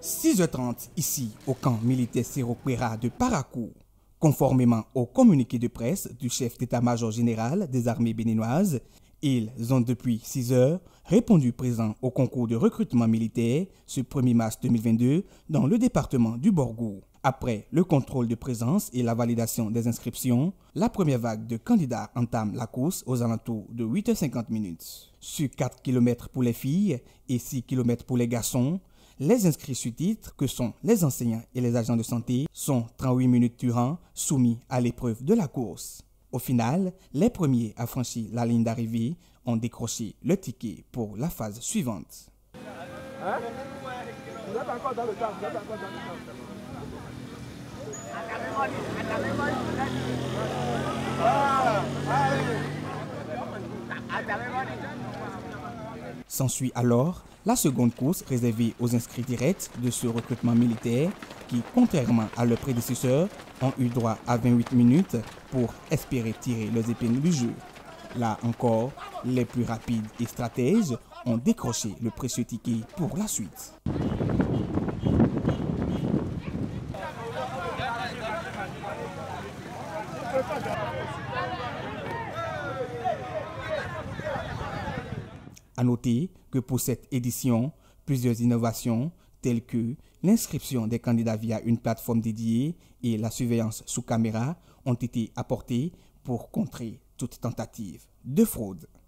6h30 ici au camp militaire Séropéra de Parakou. Conformément au communiqué de presse du chef d'état-major général des armées béninoises, ils ont depuis 6 heures répondu présent au concours de recrutement militaire ce 1er mars 2022 dans le département du Borgou. Après le contrôle de présence et la validation des inscriptions, la première vague de candidats entame la course aux alentours de 8h50. Sur 4 km pour les filles et 6 km pour les garçons, les inscrits sur titre, que sont les enseignants et les agents de santé, sont 38 minutes durant soumis à l'épreuve de la course. Au final, les premiers à franchir la ligne d'arrivée ont décroché le ticket pour la phase suivante. Hein? Vous êtes encore dans le temps, vous êtes encore dans le temps. S'ensuit alors la seconde course réservée aux inscrits directs de ce recrutement militaire qui, contrairement à leurs prédécesseurs, ont eu droit à 28 minutes pour espérer tirer leurs épines du jeu. Là encore, les plus rapides et stratèges ont décroché le précieux ticket pour la suite. À noter que pour cette édition, plusieurs innovations telles que l'inscription des candidats via une plateforme dédiée et la surveillance sous caméra ont été apportées pour contrer toute tentative de fraude.